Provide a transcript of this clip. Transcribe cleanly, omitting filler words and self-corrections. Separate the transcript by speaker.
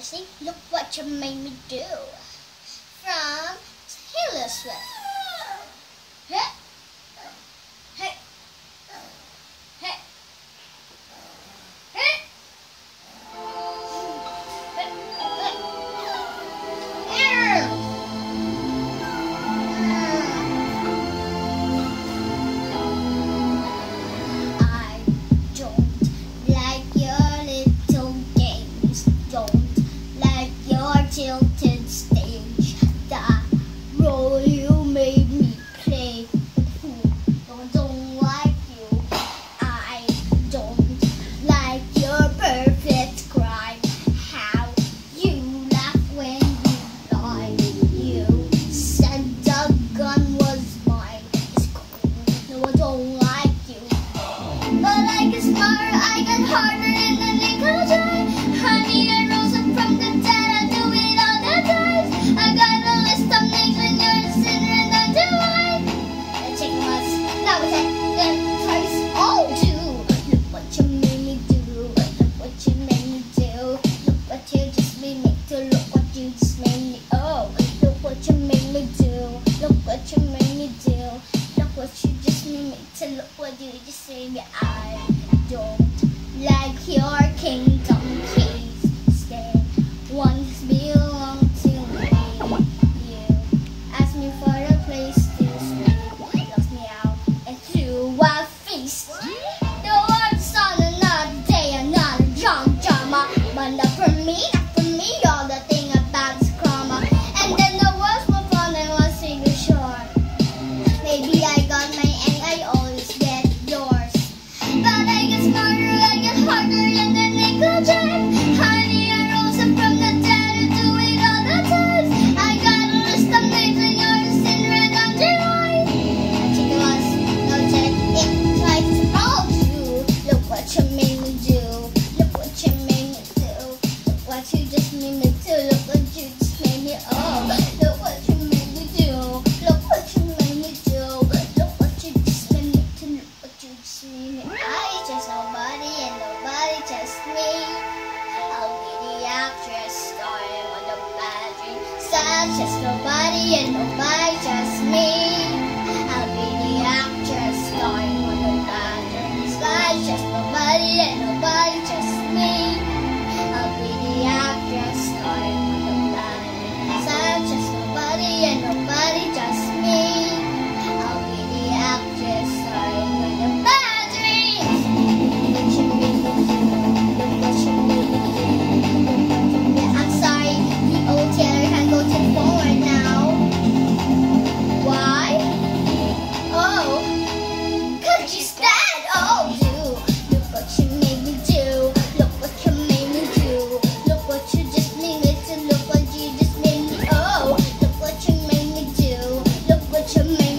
Speaker 1: sing Look What You Made Me Do from Taylor Swift. Hey, hey, hey, hey. I don't like your little games, don't like your tilted stage, the role you made me play with who don't like you. I don't like your perfect crime, how you laugh when you lie. You said the gun was mine, it's cool, no I don't like you. But I get smarter, I get harder in the nick of time. Honey, I rose up from the dead, I do it all the time. I got a list of names when you're a sinner and I'm divine. The chicken was, now it's second twice. Oh, do look what you made me do. Look what you made me do. Look what you just made me do. Look what you just made me. Oh, look what you made me do. Look what you made me do. Look what you just made me to look what you just made me. I don't like your kingdom keys. Stay ones belong to me. You asked me for a place to sleep, lost me out and threw a feast. The world's on another day, another drunk drama, but not for me, all the thing about is karma. And then the world's more fun and one single shore. Maybe I got my end, I always get yours. But I get smarter, I get harder in the nick of time. Honey, I rose up from the dead and do it all the time. I got a list of names and you're a sinner and I'm divine. Chicken was, no check, it twice. Oh, you, look what you made me do. Look what you made me do. Look what you just made me do. Look what you just made me, oh. Look what you made me do. Look what you made me do. Look what you just made me do. Look what you just made me. I just nobody and nobody just me. I'll be the actress starring on the bad dream. Such as nobody and nobody just me. I'll be the actress starring on the bad dream. Such as nobody and nobody just me. I'll be the actress starring on the bad dream. Such as nobody and nobody just me. I'll be the actress starring on the bad dreams. What you made me do, look what you made me do. I'm sorry, the old Taylor can go to the forward now. Why? Oh, 'cause she's dead. Oh, do look what you made me do. Look what you made me do. Look what you just made me do. Look what you just made me. Oh, look what you made me do. Look what you made me do.